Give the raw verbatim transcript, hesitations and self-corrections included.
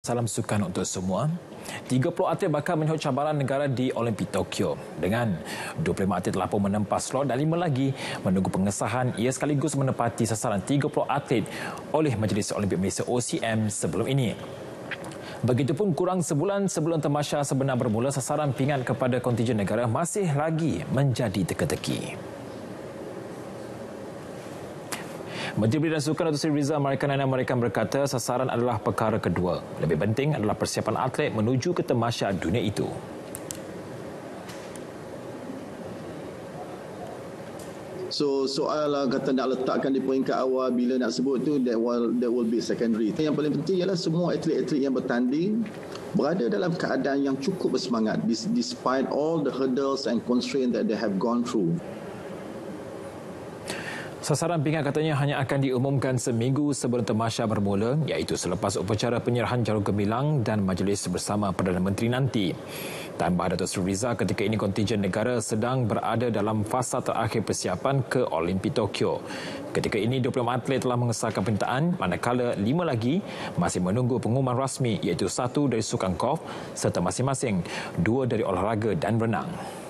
Salam sukan untuk semua. tiga puluh atlet bakal menyahut cabaran negara di Olimpik Tokyo. Dengan dua puluh lima atlet telah pun menempas slot dan lima lagi menunggu pengesahan, ia sekaligus menepati sasaran tiga puluh atlet oleh Majlis Olimpik Malaysia O C M sebelum ini. Begitupun kurang sebulan sebelum tamasya sebenar bermula, sasaran pingat kepada kontijen negara masih lagi menjadi teka-teki. Menteri Belia dan Sukan Datuk Seri Rizal Marikan Marikan berkata sasaran adalah perkara kedua. Lebih penting adalah persiapan atlet menuju ke tamasya dunia itu. So soal kata nak letakkan di peringkat awal bila nak sebut tu, that will that will be secondary. Yang paling penting ialah semua atlet-atlet yang bertanding berada dalam keadaan yang cukup bersemangat despite all the hurdles and constraints that they have gone through. Sasaran pingat katanya hanya akan diumumkan seminggu sebelum tamasya bermula, iaitu selepas upacara penyerahan jarum gemilang dan majlis bersama Perdana Menteri nanti. Tambah Datuk Seri Rizal, ketika ini kontijen negara sedang berada dalam fasa terakhir persiapan ke Olimpik Tokyo. Ketika ini dua puluh lima atlet telah mengesahkan permintaan, manakala lima lagi masih menunggu pengumuman rasmi, iaitu satu dari sukan golf serta masing-masing dua dari olahraga dan berenang.